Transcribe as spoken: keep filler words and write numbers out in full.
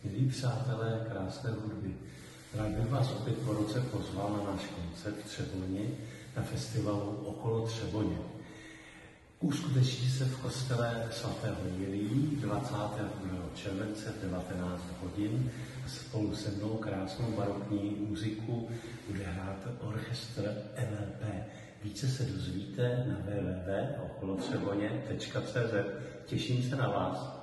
Milí přátelé krásné hudby, rád bych vás opět po roce pozval na náš koncert v Třeboni na festivalu Okolo Třeboně. Uskuteční se v kostele svatého Jiljí dvacátého druhého července v devatenáct hodin a spolu se mnou krásnou barokní muziku bude hrát orchestr N L P. Více se dozvíte na w w w tečka okolotřeboně tečka cé zet. Těším se na vás.